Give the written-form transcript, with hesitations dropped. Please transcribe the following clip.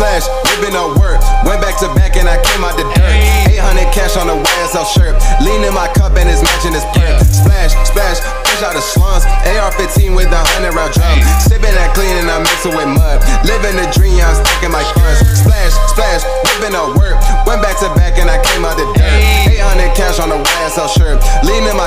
splash, whipping up work. Went back to back and I came out the dirt. 800 cash on the YSL shirt. Lean in my cup and it's matching his perk. Splash, splash, push out the slums. AR-15 with a 100-round drum. Sipping that clean and I'm mixing with mud. Living the dream, I'm stacking my funds. Splash, splash, whipping up work. Went back to back and I came out the dirt. 800 cash on the YSL shirt. Lean in my